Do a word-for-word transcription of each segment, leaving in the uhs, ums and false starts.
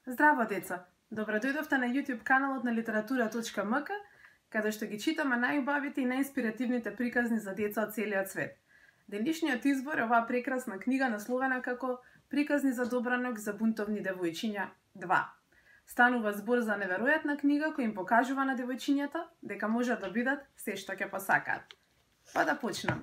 Здраво, деца! Добро дојдовте на YouTube каналот на литература точка ем ка, каде што ги читаме најубавите и најинспиративните приказни за деца од целиот свет. Денешниот избор е оваа прекрасна книга насловена како Приказни за Добранок за бунтовни девојчиња два. Станува збор за неверојатна книга која им покажува на девојчињата дека можат да бидат се што ќе посакаат. Па да почнеме.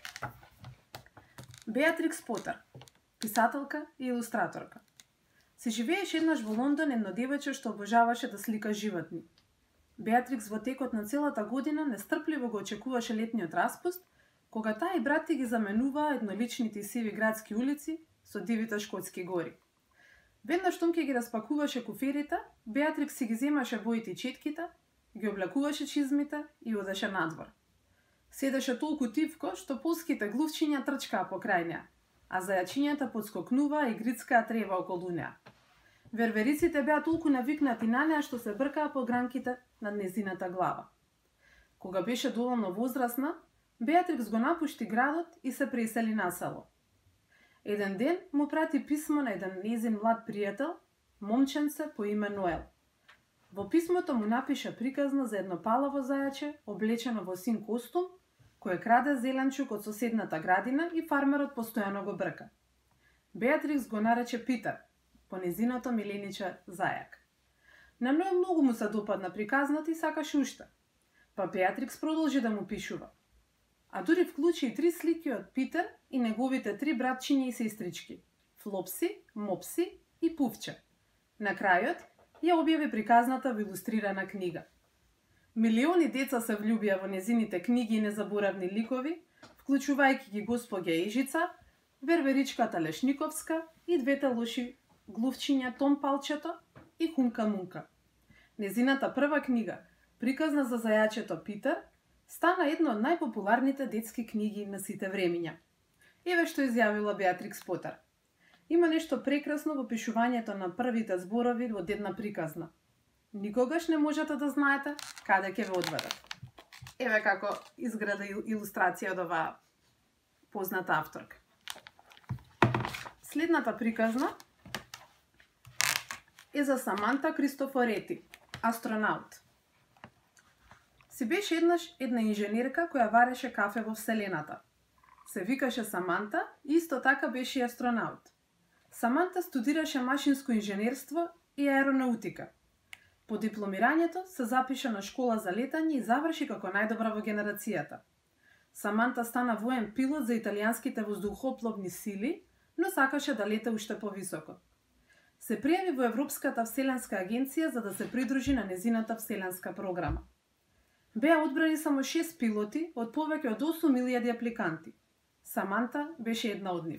Беатрикс Потер, писателка и илустраторка. Се живееше еднаш во Лондон едно девојче што обожаваше да слика животни. Беатрикс во текот на целата година нестрпливо го очекуваше летниот распуст, кога таа и брат ти ги заменуваа едноличните сиви градски улици со дивите шкотски гори. Веднаш штом ќе ги распакуваше куферите, Беатрикс си ги земаше боите и четките, ги облакуваше чизмите и одеше надвор. Седеше толку тивко што полските глувчиња трчкаа покрај неа, а зајачињата подскокнуваа и грицкаа трева околу неа. Вервериците беа толку навикнати на неа што се бркаа по гранките над незината глава. Кога беше доволно возрасна, Беатрикс го напушти градот и се пресели на село. Еден ден му прати писмо на еден незин млад пријател, момченце по име Ноел. Во писмото му напиша приказна за едно палаво зајаче, облечено во син костум, кој краде зеленчук од соседната градина и фармерот постојано го брка. Беатрикс го нарече Питер, по незиното милениче зајак. На Ноел многу му се допадна приказната и сакаше уште. Па Беатрикс продолжи да му пишува. А дури вклучи и три слики од Питер и неговите три братчиња и сестрички – Флопси, Мопси и Пувче. На крајот ја објави приказната во илустрирана книга. Милиони деца се влюбија во незините книги и незаборавни ликови, вклучувајќи ги Госпоѓа Ежица, Верверичката Лешниковска и двете лоши глувчиња Том Палчето и Хумка Мунка. Незината прва книга, приказна за зајачето Питер, стана една од најпопуларните детски книги на сите времиња. Еве што изјавила Беатрикс Потер. Има нешто прекрасно во пишувањето на првите зборови од една приказна. Никогаш не можете да знаете каде ќе ве одведат. Еве како изгледа илустрација од оваа позната авторка. Следната приказна е за Саманта Кристофорети, астронаут. Си беше еднаш една инженерка која вареше кафе во Вселената. Се викаше Саманта и исто така беше и астронаут. Саманта студираше машинско инженерство и аеронаутика. По дипломирањето се запиша на школа за летање и заврши како најдобра во генерацијата. Саманта стана воен пилот за италијанските воздухопловни сили, но сакаше да лета уште повисоко. Се пријави во Европската вселенска агенција за да се придружи на незината вселенска програма. Беа одбрани само шест пилоти од повеќе од осум илјади апликанти. Саманта беше една од нив.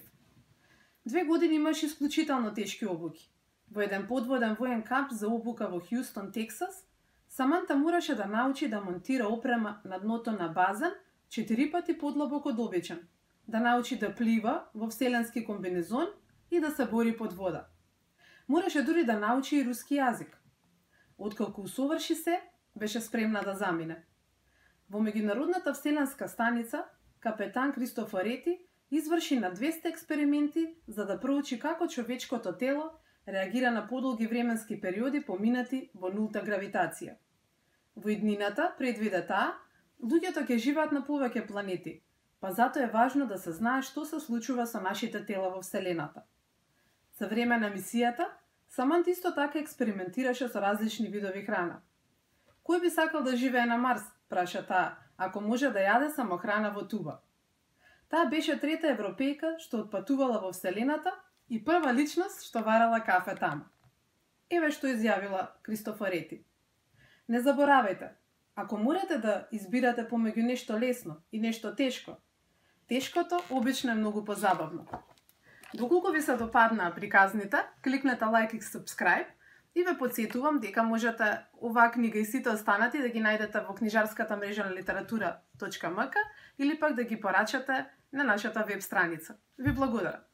Две години имаше исклучително тешки обуки. Во еден подводен воен камп за обука во Хјустон, Тексас, Саманта мораше да научи да монтира опрема на дното на базен четири пати подлабоко од обичен, да научи да плива во вселенски комбинезон и да се бори под вода. Мораше дури да научи и руски јазик. Откако усоврши се, беше спремна да замине. Во меѓународната вселенска станица, капетан Кристофорети изврши на двесте експерименти за да проучи како човечкото тело реагира на подолги временски периоди поминати во нулта гравитација. Во иднината, предвиде таа, луѓето ќе живеат на повеќе планети, па затоа е важно да се знае што се случува со нашите тела во Вселената. За време на мисијата, Саманта исто така експериментираше со различни видови храна. Кој би сакал да живее на Марс, праша таа, ако може да јаде само храна во туба. Таа беше трета европејка што отпатувала во Вселената и прва личност што варала кафе таму. Еве што изјавила Кристофорети. Не заборавајте, ако морате да избирате помеѓу нешто лесно и нешто тешко, тешкото обично е многу позабавно. Доколку ви се допаднаа приказните, кликнете лайк и subscribe и ве потсетувам дека можете оваа книга и сите останати да ги најдете во книжарската мрежа на литература точка ем ка или пак да ги порачате на нашата веб страница. Ви благодарам.